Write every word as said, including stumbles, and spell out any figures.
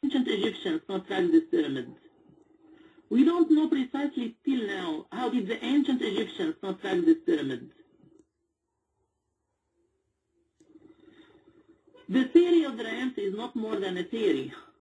ancient Egyptians construct this pyramid? We don't know precisely till now how did the ancient Egyptians construct this pyramid. The theory of the Ramses is not more than a theory.